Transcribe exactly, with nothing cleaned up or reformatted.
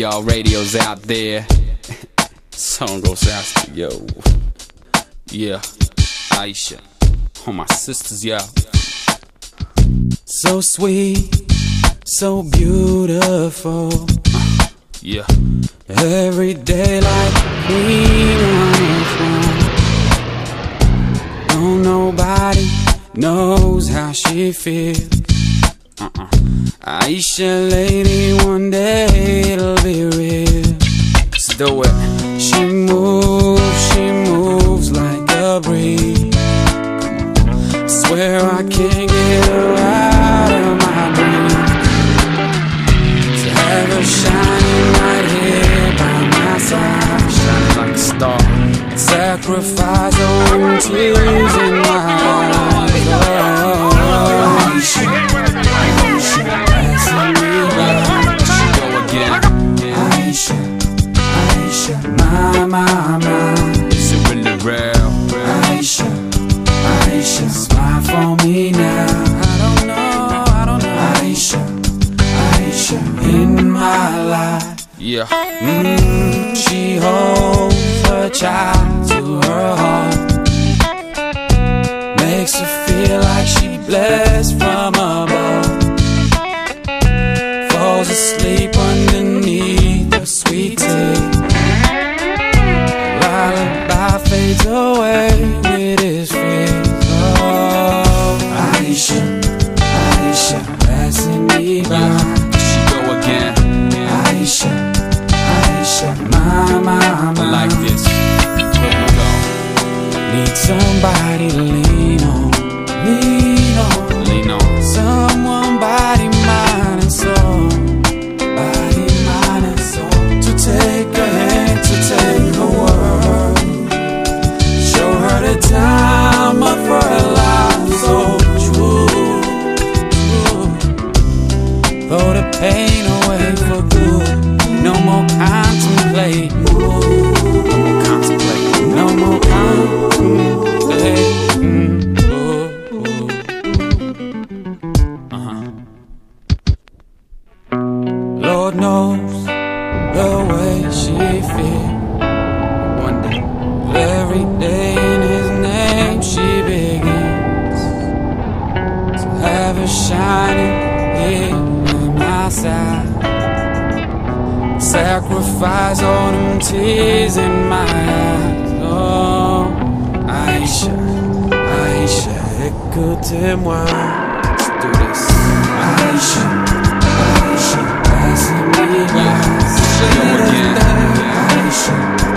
y'all radios out there. Song goes out to yo. Yeah, Aisha, all my sisters, yo. So sweet, so beautiful. Uh, yeah, every day like queen on a throne. No, nobody knows how she feels. Uh-uh. Aisha, lady, one day it'll be real. Let's do it. She moves, she moves like a breeze. Swear I can't get her out of my dreams. To have her shining right here by my side, shining like a star. Sacrifice on tears in my eyes. Oh, Aisha, Aisha, passing me by. She go again. Aisha, Aisha, my, my, my. Is it really real? Aisha, Aisha, smile for me now. I don't know, I don't know. Aisha, Aisha, in my life. Yeah. Mm, she holds her child to her heart. Makes her feel like she blessed from above. Falls asleep underneath the sweet tea. Lullaby fades away with his feet. Oh, Aisha, Aisha, passing me by. She go again. Aisha, Aisha, my, my, my. Like this, here we go. Need somebody to lean on, lean on, lean on. Someone, body, mind, and soul. Body, mind, and soul. To take a hand, to take a word. Show her the time of her life, so true, true. Throw the pain away for good. No more contemplate. No more contemplate. No more contemplate. Mm, ooh, ooh, ooh. Uh-huh. Lord knows the way she feels. Wonder every day in his name she begins. To have her shining here by my side. Sacrifice all them tears in my eyes. Oh, Aisha, Aisha, écoutez-moi. Let's do this. Aisha, Aisha, passing me by. Aisha,